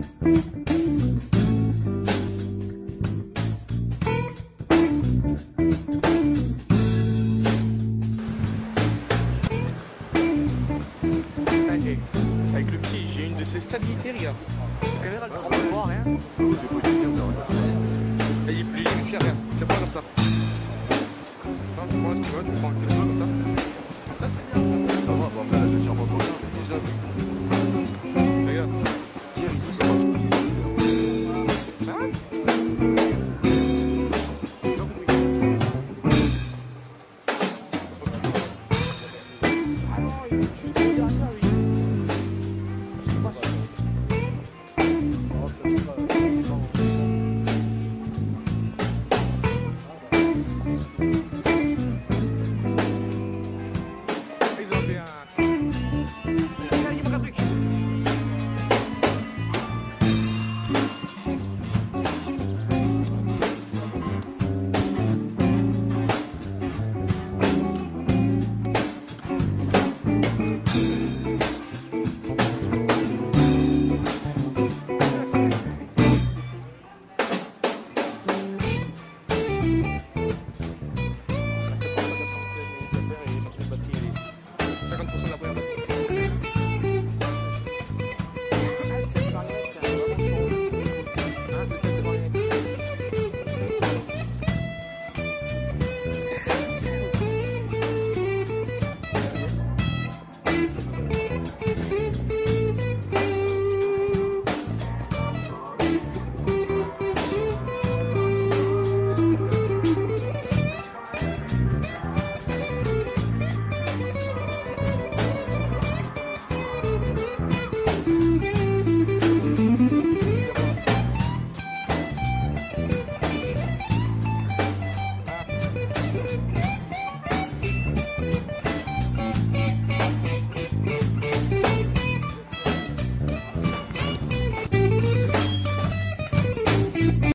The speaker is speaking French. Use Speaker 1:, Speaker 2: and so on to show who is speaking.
Speaker 1: Avec le pied, j'ai une de ces stabilités, les gars. La caméra, elle prend pas voir, rien. Il est plus fier, rien. Tu prends comme ça. Tu prends, si tu veux, tu prends le téléphone comme ça.
Speaker 2: Ça va, bon, après, là, je tire pas trop bien.